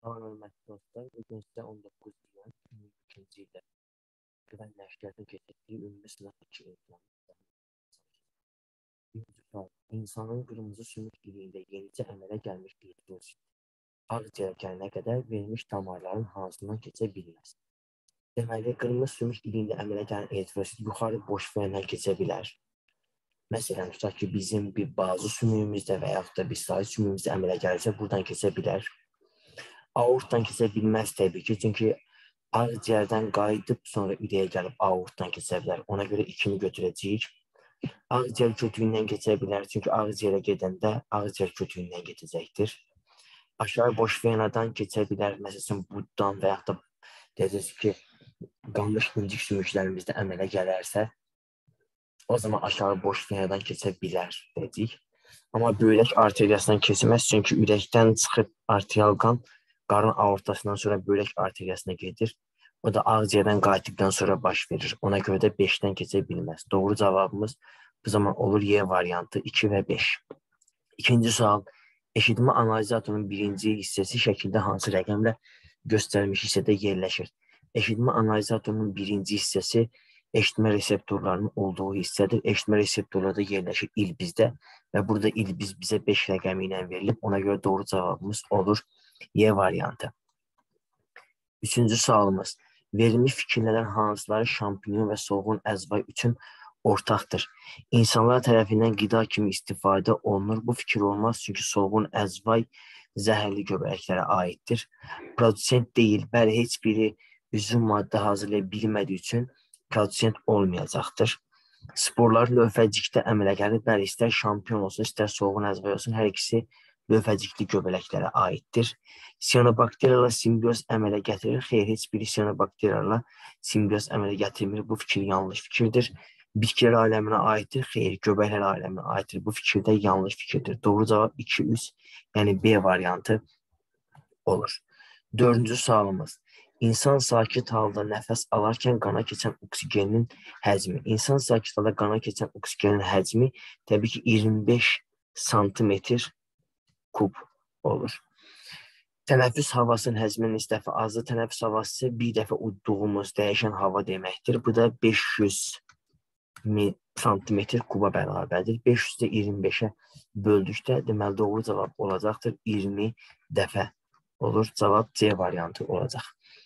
Salam hörmətli dostlar, bugün sizə 19 iyun 2022-ci ildə Güvən Nəşriyyatı keçirdiyi ümumi sınaq 2 imtahanı. Birinci sual. İnsanın qırmızı sümük iliyində yenicə əmələ gəlmiş elektrosit ağciyərə gələnə qədər verilmiş damarların hansından keçə bilməz? Deməli, qırmızı sümük iliyində əmələ gələn elektrosit yuxarı boş vəndən keçə bilər. Məsələn, tutaq ki, bizim bir bazı sümüyümüzdə və yaxud da bir sahil sümüyümüzdə əmələ gəlirsə, buradan keçə bilər. Aortdan keçə bilməz təbii ki, çünki ağciyərdən qayıdıb sonra ürəyə gəlib aortdan keçə bilər. Ona görə 2-ni götürəcəyik. Ağciyər kötüyündən keçə bilər, çünki ağciyərə gedəndə ağciyər kötüyündən keçəcəkdir. Aşağı boş venadan keçə bilər, məsələn, buddan və yaxud da deyəcəksiniz ki, qalmış incik sümüklərimizdə əmələ gələrsə, o zaman aşağı boş venadan keçə bilər deyəcəyik. Amma böyrək arteriyasından keçməz, çünki ürəkdən çıxıb arterial qan qarın aortasından sonra böyrək arteriyasına gedir. O da ağciyərdən qayıtdıqdan sonra baş verir. Ona görə də 5-dən keçə bilməz. Doğru cavabımız bu zaman olur Y variantı 2 və 5. İkinci sual. Eşitmə analizatorunun birinci hissəsi şəkildə hansı rəqəmlə göstərilmiş hissədə yerləşir? Eşitmə analizatorunun birinci hissəsi eşitmə reseptorlarının olduğu hissədir. Eşitmə reseptorlarda yerləşir ilbizdə və burada ilbiz bizə 5 rəqəmi ilə verilib. Ona görə doğru cavabımız olur Y variantı. Üçüncü sualımız. Verilmiş fikirlərdən hansıları şampinyon və solğun əzva üçün ortaqdır? İnsanlar tərəfindən qida kimi istifadə olunur. Bu fikir olmaz, çünki solğun əzvay zəhərli göbələklərə aiddir. Produsent deyil, bəli, heç biri üzüm maddə hazırlaya bilmədiyi üçün produsent olmayacaqdır. Sporlar lövhəcikdə əmələ gəlir, bəli, istər şampiyon olsun, istər solğun əzvay olsun, hər ikisi lövhəcikli göbələklərə aiddir. Siyanobakteriyalarla simbioz əmələ gətirir. Xeyr, heç biri siyanobakteriyalarla simbioz əmələ gətirmir. Bu fikir yanlış fikirdir. Bitkilər aləminə aiddir. Xeyr, göbəklər aləminə aiddir. Bu fikir də yanlış fikirdir. Doğru cavab 2-3, yəni B variantı olur. Dördüncü sualımız. İnsan sakit halda nəfəs alarkən qana keçən oksigenin həcmi. İnsan sakit halda qana keçən oksigenin həcmi təbii ki 25 santimetr kub olur. Tənəffüs havasının həcminin nisbəti azdır. Tənəffüs havası isə bir dəfə udduğumuz dəyişən hava deməkdir. Bu da 500 santimetr kuba bərabərdir. 500-də 25-ə böldükdə deməli doğru cavab olacaqdır. 20 dəfə olur. Cavab C variantı olacaq.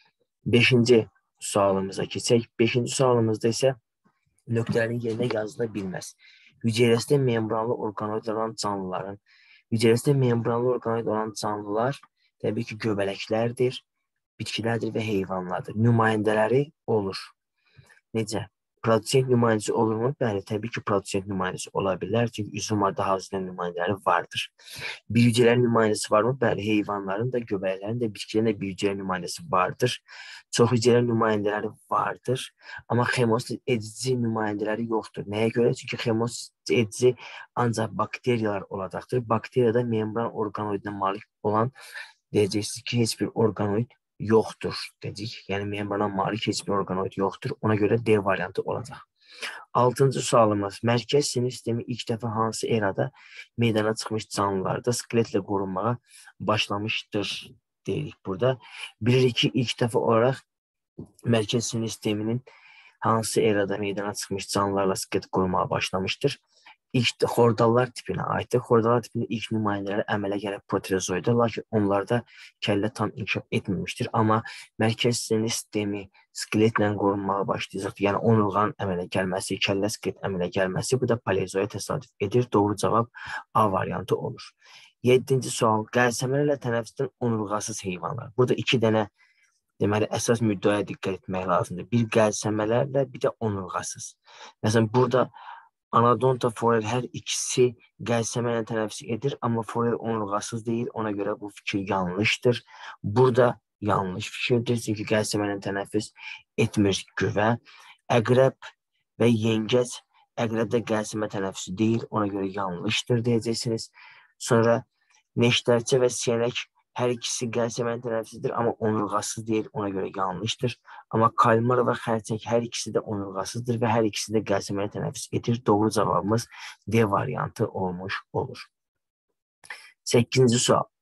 5-ci sualımıza keçək. 5-ci sualımızda isə nöqtələrin yerinə yazıla bilməz. Hüceyrəsində membranlı orqanoid olan canlıların hüceyrəsində membranlı orqanoid olan canlılar təbii ki, göbələklərdir, bitkilərdir və heyvanlardır. Nümayəndələri olur. Necə? Produsent nümayəndəsi olurmu? Bəli, təbii ki, produsent nümayəndəsi ola bilər. Çünki üzüm maddə hazırlayan nümayəndələri vardır. Bir hüceyrələrin nümayəndəsi varmı? Bəli, heyvanların da, göbəklərin də, bitkilərin də bir hüceyrə nümayəndəsi vardır. Çox hüceyrə nümayəndələri vardır. Amma xemosiz edici nümayəndələri yoxdur. Nəyə görə? Çünki xemosiz edici ancaq bakteriyalar olacaqdır. Bakteriyada membran orqanoidinə malik olan deyəcəksiniz ki, heç bir orqanoid yoxdur dedik. Yəni, membrana malik heç bir orqanoid yoxdur. Ona görə D variantı olacaq. 6-cı sualımız. Mərkəz sinir sistemi ilk dəfə hansı erada meydana çıxmış canlılarda skeletlə qorunmağa başlamışdır deyirik burada. Bilirik ki, ilk dəfə olaraq mərkəz sinir sisteminin hansı erada meydana çıxmış canlılarla skelet qorunmağa başlamışdır. İlk xordallar tipinə aiddir. Xordallar tipində ilk nümayəndələri əmələ gəlib proterozoiddir, lakin onlarda kəllə tam inkişaf etməmişdir. Amma mərkəz sinir sistemi skeletlə qorunmağa başlayacaqdır. Yəni, onurğanın əmələ gəlməsi, kəllə skelet əmələ gəlməsi, bu da paleozoya təsadüf edir. Doğru cavab A variantı olur. 7-ci sual. Qəlsəmələrlə tənəffüsdən onurğasız heyvanlar. Burada 2 dənə deməli, əsas müddəaya diqqət etmək lazımdır. Bir qəlsəmələrlə, bir də onurğasız. Məsələn, burada Anadonta, forel hər ikisi qəlsəmə ilə tənəffüs edir, amma forel onurğasız deyil, ona görə bu fikir yanlışdır. Burada yanlış fikirdir, çünki qəlsəmə ilə tənəffüs etmir güvə. Əqrəb və yengəc, əqrəbdə qəlsəmə tənəffüsü deyil, ona görə yanlışdır deyəcəksiniz. Sonra neştərçə və siyənək hər ikisi qəlsəmənin tənəffüsüdür, amma onurğasız deyil, ona görə yanlışdır. Amma kalmar və xərçəng hər ikisi də onurğasızdır və hər ikisi də qəlsəmənin tənəffüs edir. Doğru cavabımız D variantı olmuş olur. 8-ci sual.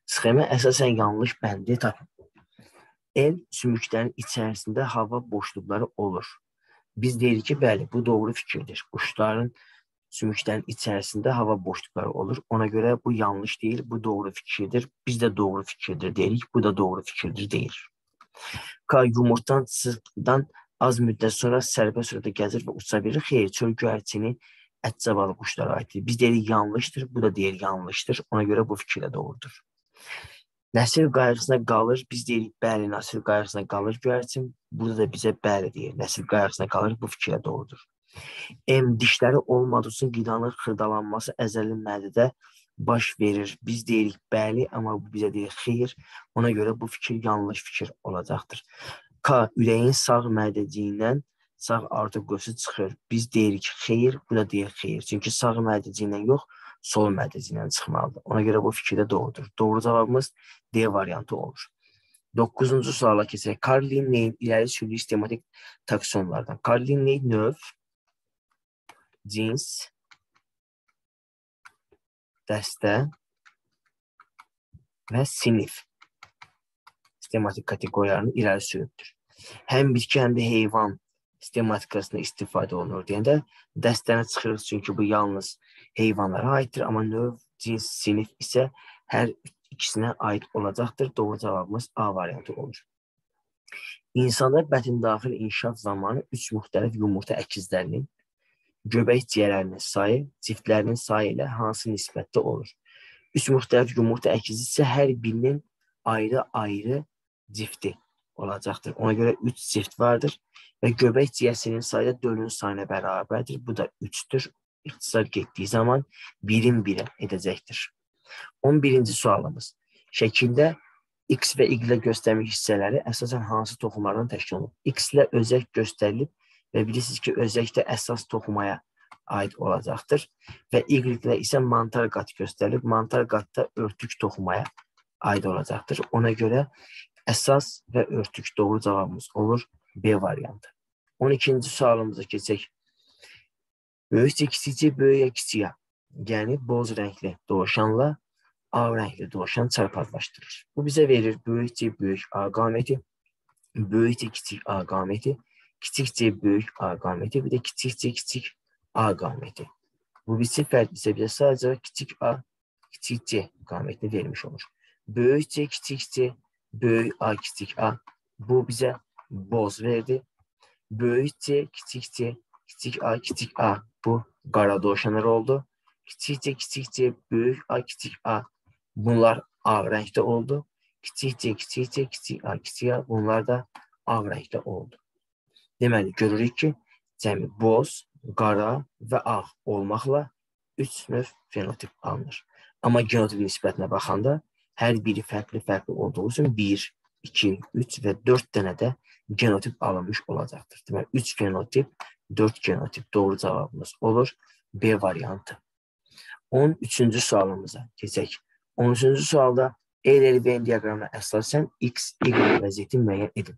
Sxemə əsasən yanlış bəndi tapın. El sümüklərin içərisində hava boşluqları olur. Biz deyirik ki, bəli, bu doğru fikirdir. Quşların sümüklərin içərisində hava boşluqları olur. Ona görə bu yanlış deyil, bu doğru fikirdir. Biz də doğru fikirdir deyirik, bu da doğru fikirdir deyil. K. Yumurtadan az müddət sonra sərbəst sürətlə gəzir və uça bilir. Xeyr, çöl göyərçini ətcəbalı quşlara aiddir. Biz deyirik yanlışdır, bu da deyir yanlışdır. Ona görə bu fikir də doğrudur. Nəsil qayğısına qalır, biz deyirik bəli, nəsil qayğısına qalır göyərçin. Burada da bizə bəli deyir, nəsil qayğısına qalır, bu fikir də doğrudur. Dişləri olmadığı üçün qidanın xırdalanması əzəli mədədə baş verir. Biz deyirik bəli, amma bu bizə deyir xeyr. Ona görə bu fikir yanlış fikir olacaqdır. K. Ürəyin sağ mədəciyindən sağ artıq qövsü çıxır. Biz deyirik xeyr, bu da deyir xeyr. Çünki sağ mədəciyindən yox, sol mədəciyindən çıxmalıdır. Ona görə bu fikir də doğrudur. Doğru cavabımız D variantı olur. 9-cu suala keçək. Karl Linneyin iləri sürülü sistematik taksonlardan. Karl Linney növ, cins, dəstə və sinif sistematik kateqoriyalarını irəli sürübdür. Həm bitki, həm də heyvan sistematikasında istifadə olunur deyəndə dəstəni çıxırıq, çünki bu yalnız heyvanlara aiddir, amma növ, cins, sinif isə hər ikisinə aid olacaqdır. Doğru cavabımız A variantı olur. İnsanda bətindaxil inkişaf zamanı 3 müxtəlif yumurta əkizlərinin göbək ciyərlərinin sayı, ciftlərinin sayı ilə hansı nisbətdə olur? 3 müxtəlif yumurta əkizi isə hər birinin ayrı-ayrı cifti olacaqdır. Ona görə 3 cift vardır və göbək ciyəsinin sayı da dölün sayına bərabərdir. Bu da 3-dür. İxtisar getdiyi zaman 1-in 1-ə edəcəkdir. 11-ci sualımız. Şəkildə X və Y ilə göstərmiş hissələri əsasən hansı toxumlardan təşkil olunur? X ilə özək göstərilib və bilirsiniz ki, özək də əsas toxumaya aid olacaqdır. Və Y ilə isə mantar qat göstərilib. Mantar qat da örtük toxumaya aid olacaqdır. Ona görə əsas və örtük doğru cavabımız olur B variantı. 12-ci sualımıza keçək. Böyükcə kiçikcə, böyüyə kiçiyə. Yəni boz rəngli dovşanla A rəngli dovşan çarpazlaşdırır. Bu bizə verir böyükcə böyük A qaməti, böyükcə kiçik A qaməti, kiçikcə böyük A qaməti, bir də kiçikcə kiçik A qaməti. Bu birisi fərq isə bizə sadəcə kiçik A, kiçik C qamətini vermiş olur. Böyükcə, kiçikcə, böyük A, kiçik A. Bu bizə boz verdi. Böyükcə, kiçikcə, kiçik A, kiçik A. Bu qara dovşanlar oldu. Kiçikcə, kiçikcə, böyük A, kiçik A. Bunlar A rəngdə oldu. Kiçikcə, kiçikcə, kiçik A, kiçik A. Bunlar da A rəngdə oldu. Deməli, görürük ki, cəmi boz, qara və ağ olmaqla 3 növ fenotip alınır. Amma genotip nisbətinə baxanda hər biri fərqli olduğu üçün 1, 2, 3 və 4 dənə də genotip alınmış olacaqdır. Deməli, 3 fenotip, 4 genotip doğru cavabımız olur B variantı. 13-cü sualımıza keçək. 13-cü sualda ELL-Venn diaqramına əsasən X, Y vəziyyəti müəyyən edin.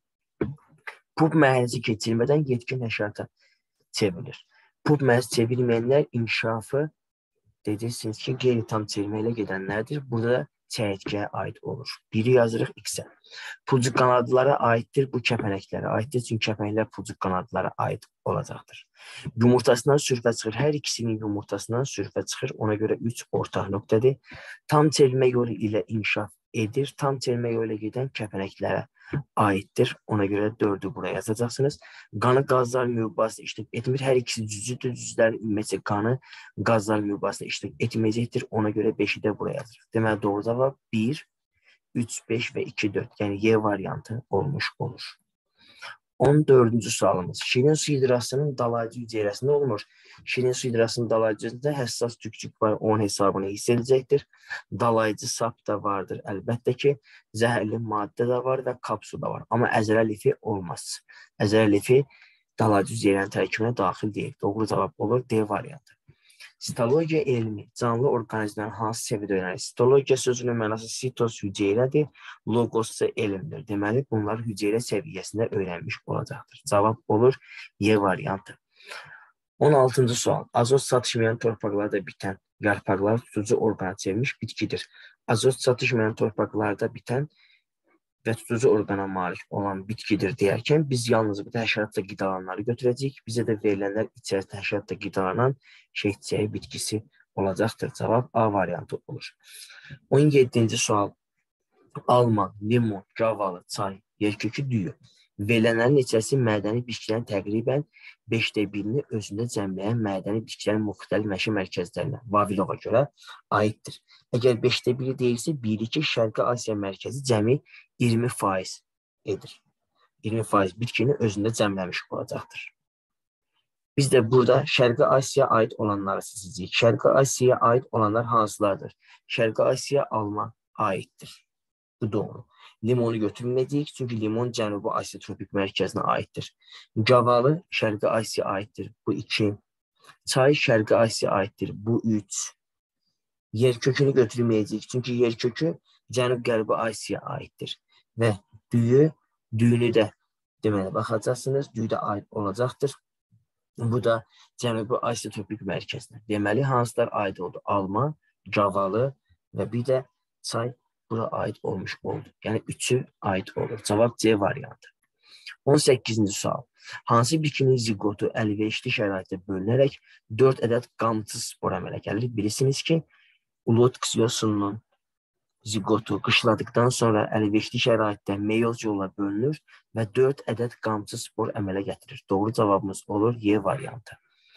Pub mərhələsi keçirmədən yetkin həşərata çevrilir. Pub mərhələsi çevirməyənlər inkişafı deyirsiniz ki, qeyri-tam çevirmə ilə gedənlərdir. Burada çəyirtkəyə aid olur. Biri yazırıq X-ə. Pulcuq qanadlılara aiddir, bu kəpənəklərə aiddir. Çünki kəpənəklər pulcuq qanadlılara aid olacaqdır. Yumurtasından sürfə çıxır. Hər ikisinin yumurtasından sürfə çıxır. Ona görə 3 ortaq nöqtədir. Tam çevirmə yolu ilə inkişaf edir. Tam çevirmə yolu ilə gedən kəpənəklərə aiddir. Ona görə 4-ü buraya yazacaqsınız. Qanı qazlar mübahasına iştirak etmir. Hər ikisi cüzdür. Cüzlərin ümumiyyətcə qanı qazlar mübahasına iştirak etməyəcəkdir. Ona görə 5-i də buraya yazırıq. Deməli, doğru cavab 1, 3, 5 və 2, 4. Yəni Y variantı olmuş olur. 14-cü sualımız. Şirin su hidrasının dalayıcı hüceyrəsində olunur. Şirin su hidrasının dalayıcısında həssas tükçük var, onun hesabını hiss edəcəkdir. Dalayıcı sap da vardır. Əlbəttə ki, zəhərli maddə də var və kapsul da var. Amma əzələ lifi olmaz. Əzələ lifi dalayıcı hüceyrənin tərkibinə daxil deyil. Doğru cavab olur D variantı. Sitologiya elmi canlı orqanizmlərin hansı səviyyədə öyrənir? Sitologiya sözünün mənası sitos hüceyrədir, logos isə elmdir. Deməli, bunlar hüceyrə səviyyəsində öyrənmiş olacaqdır. Cavab olur Y variantı. 16-cı sual. Azot satışmayan torpaqlarda bitən yarpaqlar tutucu orqana çevrilmiş bitkidir. azot çatışmayan torpaqlarda bitən və tutucu orqana malik olan bitkidir deyərkən, biz yalnız bu həşəratla qidalananları götürəcəyik. Bizə də verilənlər içərisində həşəratla qidalanan çiçəyi bitkisi olacaqdır. Cavab A variantı olur. 17-ci sual. Alma, limon, gavalı, çay, yerkökü, düyü. Verilənlərin içərisi mədəni bitkilərin təqribən 1/5-ni özündə cəmləyən mədəni bitkilərin müxtəlif məşə mərkəzlərinə, Vavilova görə aiddir. Əgər 1/5 deyilsə, bilir ki, Şərqi Asiya mərkəzi cəmi 20% edir. 20% bitkini özündə cəmləmiş olacaqdır. Biz də burada Şərqi Asiyaya aid olanları seçəcəyik. Şərqi Asiyaya aid olanlar hansılardır? Şərqi Asiyaya alma aiddir. Bu doğru. Limonu götürməyəcəyik, çünki limon Cənubi Asiya tropik mərkəzinə aiddir. Gavalı Şərqi Asiyaya aiddir. Bu 2. Çay Şərqi Asiyaya aiddir. Bu 3. Yerkökünü götürməyəcəyik, çünki yerkökü Cənub-Qərbi Asiyaya aiddir. Və düyünü də deməli baxacaqsınız, düyü də aid olacaqdır. Bu da Cənubi Asiya tropik mərkəzinə. Deməli, hansılar aid oldu? Alma, gavalı və bir də çay bura aid olmuş oldu. Yəni, 3'ü aid olur. Cavab C variantı. 18-ci sual. Hansı bitkinin zigotu əlverişli şəraitdə bölünərək 4 ədəd qamçı spor əmələ gəlir? Bilirsiniz ki, Ulotks yosununun zigotu qışladıktan sonra əlverişli şəraitdə meyoz yolla bölünür və 4 ədəd qamçı spor əmələ gətirir. Doğru cavabımız olur Y variantı.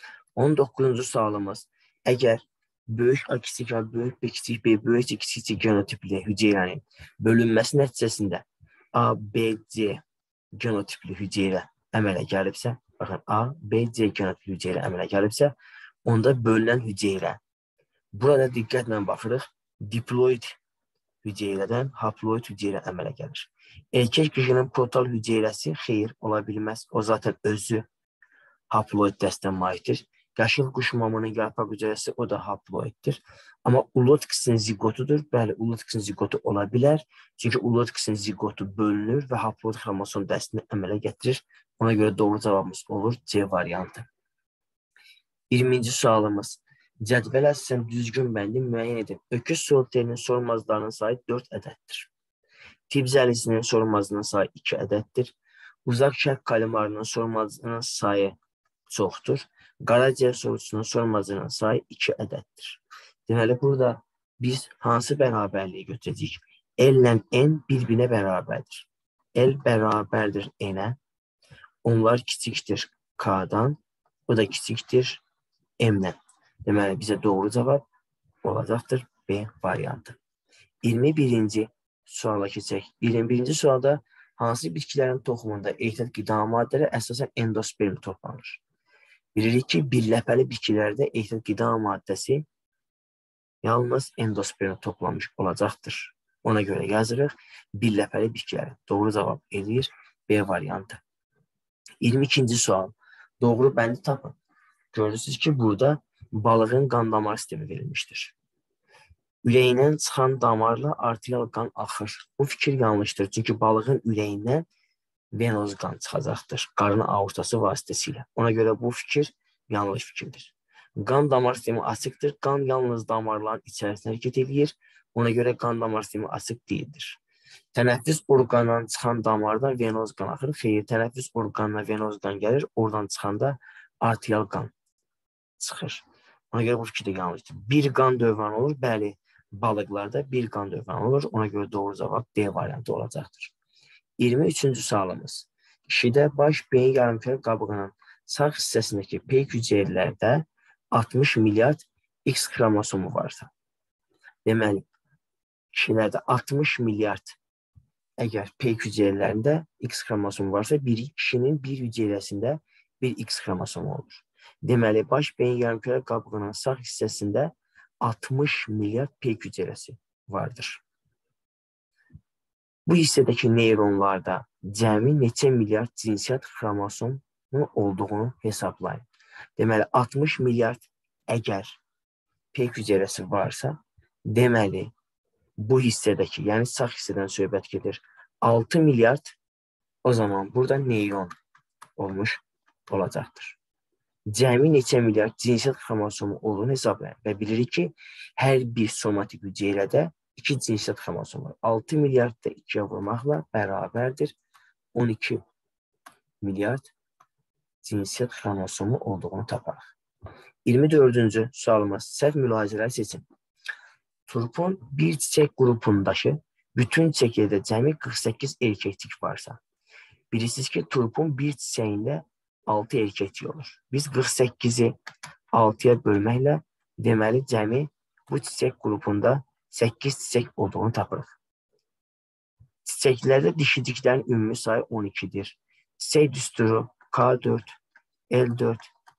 19-cu sualımız. Əgər böyük A kiçik A, böyük B kiçik B, böyük C kiçik C genotipli hüceyrənin bölünməsi nəticəsində A, B, C genotipli hüceyrə əmələ gəlibsə, baxın, A, B, C genotipli hüceyrə əmələ gəlibsə, onda bölünən hüceyrə. Burada diqqətlə baxırıq, diploid hüceyrədən haploid hüceyrə əmələ gəlir. Erkək qışının protal hüceyrəsi xeyr ola bilməz. O zaten özü haploid dəstə malikdir. Qaşıq quşmamının yarpaq hüceyrəsi o da haploiddir. Amma Ulotks'in zigotudur. Bəli, Ulotks'in zigotu ola bilər. Çünki Ulotks'in zigotu bölünür və haploid xromosom dəstini əmələ gətirir. Ona görə doğru cavabımız olur C variantı. 20-ci sualımız. Cədvəl əsasən düzgün bəndi müəyyən edin. Öküz solterinin sorulmazlarının sayı 4 ədəddir. Tibzəlisinin sorulmazlarının sayı 2 ədəddir. Uzaq şərq kalimarının sorulmazlarının sayı çoxdur. Qaraciyər sorusunun sorulmazlarının sayı 2 ədəddir. Deməli, burada biz hansı bərabərliyi götürəcəyik? L ilə N bir-birinə bərabərdir. L bərabərdir N-ə. Onlar kiçikdir K-dan. O da kiçikdir M-dən. Deməli, bizə doğru cavab olacaqdır B variantı. 21-ci suala keçək. 21-ci sualda hansı bitkilərin toxumunda ehtiyat qida maddələri əsasən endosperm toplanır? Bilirik ki, birləpəli bitkilərdə ehtiyat qida maddəsi yalnız endosperm toplamış olacaqdır. Ona görə yazırıq birləpəli bitkiləri. Doğru cavab edir B variantı. 22-ci sual. Doğru bəndi tapın. Görürsünüz ki, burada balığın qan damar sistemi verilmişdir. Ürəyindən çıxan damarla arterial qan axır. Bu fikir yanlışdır. Çünki balığın ürəyindən venoz qan çıxacaqdır. Qarın aortası vasitəsilə. Ona görə bu fikir yanlış fikirdir. Qan damar sistemi açıqdır. Qan yalnız damarların içərisində hərəkət edir. Ona görə qan damar sistemi açıq deyildir. Tənəffüs orqanından çıxan damardan venoz qan axır. Xeyr, tənəffüs orqanına venoz qan gəlir. Oradan çıxanda arterial qan çıxır. Ona görə bu fikir də yanlışdır. Bir qan dövranı olur. Bəli, balıqlarda bir qan dövranı olur. Ona görə doğru cavab D variantı olacaqdır. 23-cü sualımız. Kişidə baş beyin yarımkürə qabığının sağ hissəsindəki peyk hüceyrələrdə 60 milyard X xromosomu varsa. Deməli, kişilərdə 60 milyard əgər peyk hüceyrələrində X xromosomu varsa, bir kişinin bir hüceyrəsində bir X xromosomu olur. Deməli, baş beyin yarımkürə qabığının sağ hissəsində 60 milyard peyk hüceyrəsi vardır. Bu hissədəki neyronlarda cəmi neçə milyard cinsiyyət xromosomu olduğunu hesablayın. Deməli, 60 milyard əgər peyk hüceyrəsi varsa, deməli, bu hissədəki, yəni sağ hissədən söhbət gedir, 6 milyard o zaman burada neyron olmuş olacaqdır. Cəmi neçə milyard cinsiyyət xromosomu olduğunu hesablayın və bilirik ki, hər bir somatik hüceyrədə İki cinsiyyət xromosomu 6 milyard da 2-yə vurmaqla bərabərdir 12 milyard cinsiyyət xromosomu olduğunu taparıq. 24-cü sualımız səhv mülahizələr seçin. Turpun bir çiçək qrupundakı bütün çiçəklərdə cəmi 48 erkəklik varsa, bilirsiniz ki, turpun bir çiçəyində 6 erkəklik olur. Biz 48-i 6-ya bölməklə deməli cəmi bu çiçək qrupunda 8 çiçək olduğunu tapırıq. Çiçəklərdə dişiciklərin ümumi sayı 12-dir. Çiçək düsturu K4, L4,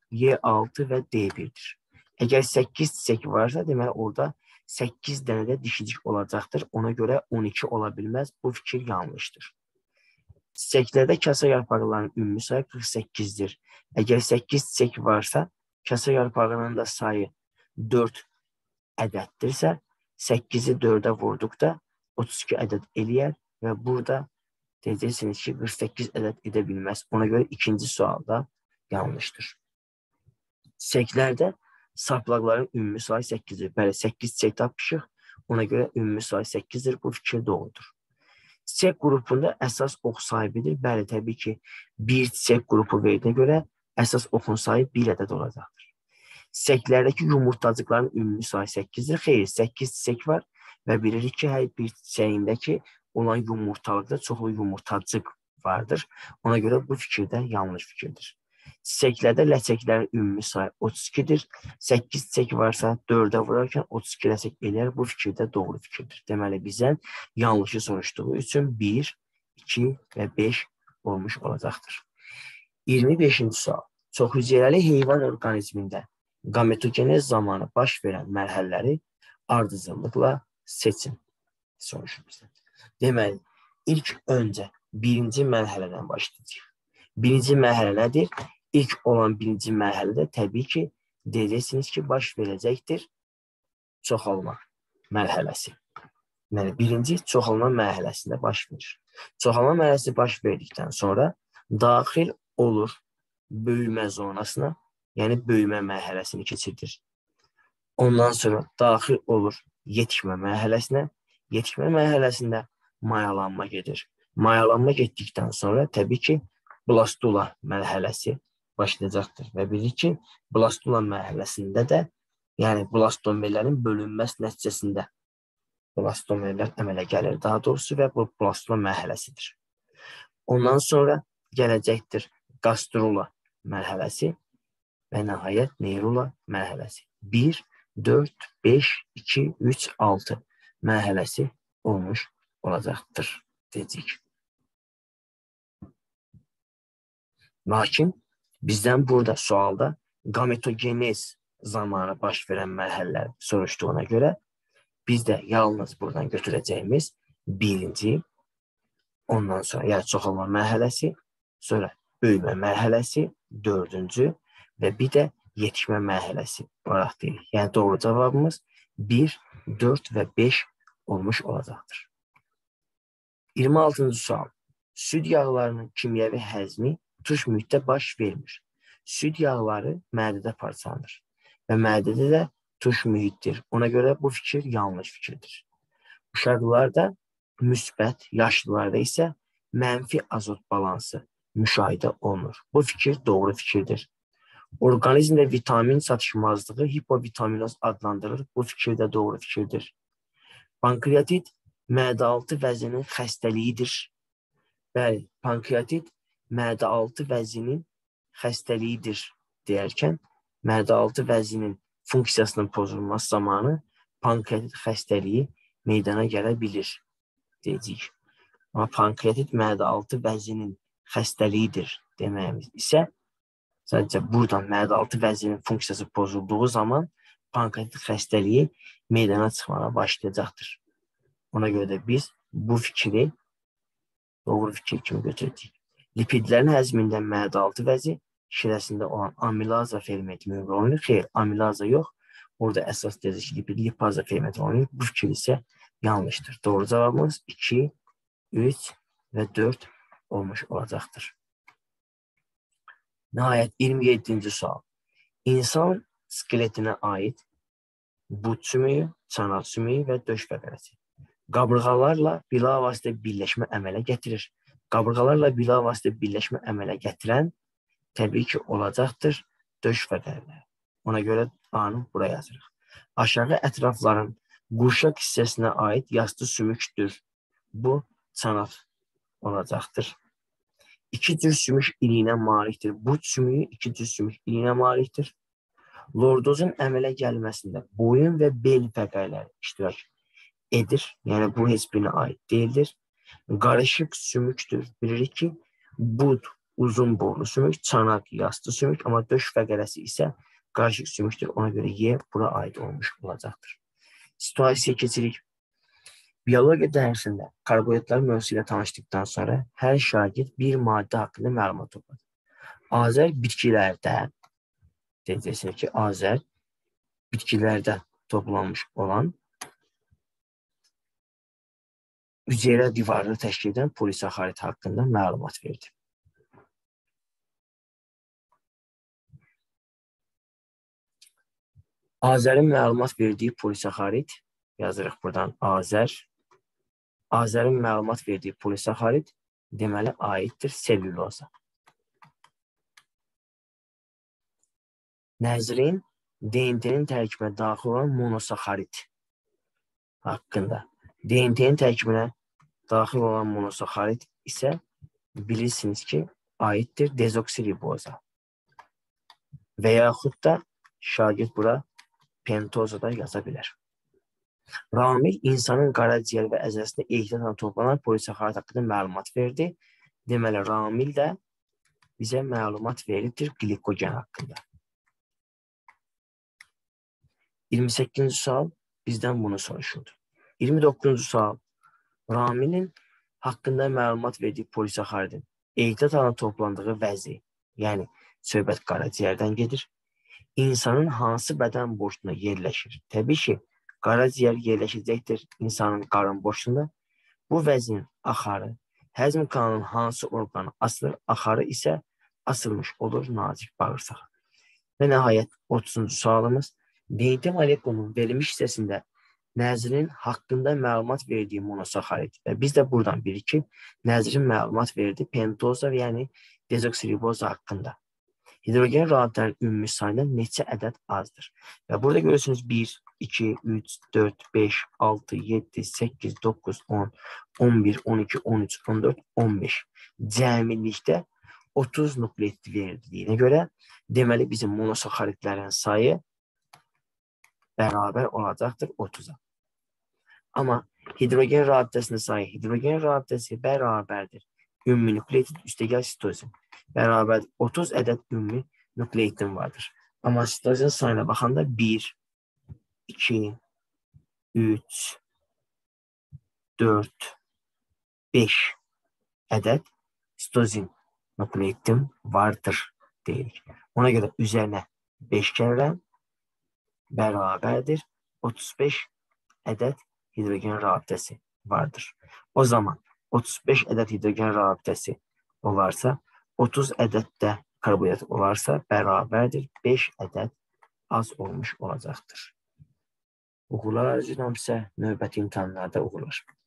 Y6 və D1-dir. Əgər 8 çiçək varsa, deməli orada 8 dənə də dişicik olacaqdır. Ona görə 12 ola bilməz. Bu fikir yanlışdır. Çiçəklərdə kasa yarpaqlarının ümumi sayı 48-dir. Əgər 8 çiçək varsa, kasa yarpağının da sayı 4 ədəddirsə, 8-i 4-ə vurduqda 32 ədəd eləyər və burada deyəcəksiniz ki, 48 ədəd edə bilməz. Ona görə ikinci sualda yanlışdır. Çiçəklərdə saplaqların ümumi sayı 8-dir. Bəli, 8 çiçək tapmışıq. Ona görə ümumi sayı 8-dir. Bu fikir doğrudur. Çiçək qrupunda əsas ox sahibidir. Bəli, təbii ki, bir çiçək qrupu verdiyinə görə əsas oxun sayı 1 ədəd olacaqdır. Çiçəklərdəki yumurtacıqların ümumi sayı 8-dir. Xeyr, 8 çiçək var və bilirik ki, hər bir çiçəyindəki olan yumurtalıqda çoxlu yumurtacıq vardır. Ona görə bu fikirdə yanlış fikirdir. Çiçəklərdə ləçəklərin ümumi sayı 32-dir. 8 çiçək varsa 4-ə vurarkən 32 ləçək eləyər. Bu fikirdə doğru fikirdir. Deməli, bizdən yanlışı soruşduğu üçün 1, 2 və 5 olmuş olacaqdır. 25-ci sual. Çoxhüceyrəli heyvan orqanizmində gametogenez zamanı baş verən mərhələləri ardıcıllıqla seçin. Soruşur bizdən. Deməli, ilk öncə birinci mərhələdən başlayacaq. Birinci mərhələ nədir? İlk olan birinci mərhələdə təbii ki, deyəcəksiniz ki, baş verəcəkdir çoxalma mərhələsi. Yəni, birinci çoxalma mərhələsində baş verir. Çoxalma mərhələsi baş verdikdən sonra daxil olur böyümə zonasına, yəni böyümə mərhələsini keçirdir. Ondan sonra daxil olur yetişmə mərhələsinə. Yetişmə mərhələsində mayalanma gedir. Mayalanma getdikdən sonra təbii ki, blastula mərhələsi başlayacaqdır. Və bilirik ki, blastula mərhələsində də, yəni blastomerlərin bölünməsi nəticəsində blastomerlər əmələ gəlir daha doğrusu və bu blastula mərhələsidir. Ondan sonra gələcəkdir gastrula mərhələsi və nəhayət neyrula mərhələsi. 1, 4, 5, 2, 3, 6 mərhələsi olmuş olacaqdır, deyəcək. Lakin bizdən burada sualda gametogenez zamanı baş verən mərhələlər soruşduğuna görə biz də yalnız buradan götürəcəyimiz birinci, ondan sonra yəni çoxalma mərhələsi, sonra böyümə mərhələsi, dördüncü və bir də yetişmə mərhələsi olaraq deyirik. Yəni doğru cavabımız 1, 4 və 5 olmuş olacaqdır. 26-cı sual. Süd yağlarının kimyəvi həzmi tuş mühitdə baş vermir. Süd yağları mədədə parçalanır və mədədə də tuş mühitdir. Ona görə bu fikir yanlış fikirdir. Uşaqlarda müsbət, yaşlılarda isə mənfi azot balansı müşahidə olunur. Bu fikir doğru fikirdir. Orqanizmdə vitamin çatışmazlığı hipovitaminoz adlandırılır. Bu fikir də doğru fikirdir. Pankreatit mədə-altı vəzinin xəstəliyidir. Bəli, pankreatit mədə-altı vəzinin xəstəliyidir deyərkən, mədə-altı vəzinin funksiyasının pozulması zamanı pankreatit xəstəliyi meydana gələ bilir, deyəcək. Amma pankreatit mədə-altı vəzinin xəstəliyidir deməyimiz isə, sadəcə buradan mədə-altı vəzinin funksiyası pozulduğu zaman pankreatit xəstəliyi meydana çıxmağa başlayacaqdır. Ona görə də biz bu fikri doğru fikir kimi götürəcəyik. Lipidlərin həzmində mədə-altı vəzi şirəsində olan amilaza fermenti mühüm rol oynayır. Xeyr, amilaza yox. Orada əsas deyəcək ki, lipid lipaza fermenti oynayır. Bu fikir isə yanlışdır. Doğru cavabımız 2, 3 və 4 olmuş olacaqdır. Nəhayət 27-ci sual. İnsan skeletinə aid but sümüyü, çanaq sümüyü və döş fəqərəsi. Qabırğalarla bilavasitə birləşmə əmələ gətirir. Qabırğalarla bilavasitə birləşmə əmələ gətirən təbii ki olacaqdır döş fəqərləri. Ona görə A-nı buraya yazırıq. Aşağı ətrafların qurşaq hissəsinə aid yastı sümükdür. Bu çanaq olacaqdır. İki cür sümük iliyinə malikdir. Bu sümüyü iki cür sümük iliyinə malikdir. Lordozun əmələ gəlməsində boyun və bel fəqərləri iştirak edir. Yəni bu heç birinə aid deyildir. Qarışıq sümükdür. Bilirik ki, bud uzun boylu sümük, çanaq yastı sümük, amma döş fəqərəsi isə qarışıq sümükdür. Ona görə Y bura aid olmuş olacaqdır. Situasiyaya keçirik. Biyologiya dərsində karbohidratlar mövzusu ilə tanışdıqdan sonra hər şagird bir maddə haqqında məlumat topladı. Azər bitkilərdə, deyəcəksiniz ki, Azər bitkilərdə toplanmış olan hüceyrə divarını təşkil edən polisaxarid haqqında məlumat verdi. Azərin məlumat verdiyi polisaxarid, yazırıq buradan Azər. Azərin məlumat verdiyi polisaxarid deməli aiddir selüloza. Nəzrin DNT-nin tərkibinə daxil olan monosaxarid haqqında. DNT-nin tərkibinə daxil olan monosaxarid isə bilirsiniz ki, aiddir dezoksiriboza. Və yaxud da şagird bura pentoza da yaza bilər. Ramil insanın qaraciyər və əzəsində ehtiyatla toplanan polisaxarid haqqında məlumat verdi. Deməli, Ramil də bizə məlumat veribdir glikogen haqqında. 28-ci sual bizdən bunu soruşuldu. 29-cu sual Ramilin haqqında məlumat verdiyi polisaxaridin ehtiyatla toplandığı vəzi, yəni söhbət qaraciyərdən gedir. İnsanın hansı bədən boşluğuna yerləşir? Təbii ki, qaraciyər yerləşəcəkdir insanın qarın boşluğunda. Bu vəzin axarı, həzm kanalının hansı orqanı asılır? Axarı isə asılmış olur nazik bağırsaq. Və nəhayət 30-cu sualımız DNT molekulunun verilmiş hissəsində Nəzrin haqqında məlumat verdiyi monosaxarid. Və biz də buradan bilirik ki, Nəzrin məlumat verdi pentoza, yəni dezoksiriboza haqqında. Hidrogen rabitələrin ümumi sayından neçə ədəd azdır? Və burada görürsünüz 1, 2, 3, 4, 5, 6, 7, 8, 9, 10, 11, 12, 13, 14, 15. Cəmilikdə 30 nukleotid verildiğine göre deməli bizim monosaxaridlərin sayı bərabər olacaqdır 30-a. Amma hidrogen rabitəsinin sayı, hidrogen rabitəsi bərabərdir ümumi nukleotid üstəgəl sitozin. Bərabər 30 ədəd ümumi nukleotidin vardır. Amma sitozin sayına baxanda 1, 2, 3, 4, 5 ədəd sitozin nukleotidim vardır deyirik. Ona görə üzərinə 5 gəlirəm, bərabərdir 35 ədəd hidrogen rabitəsi vardır. O zaman 35 ədəd hidrogen rabitəsi olarsa, 30 ədəd də karbonhidrat olarsa, bərabərdir 5 ədəd az olmuş olacaqdır. Uğurlar arzulayıram sizə, növbəti imtahanlarda uğurlar.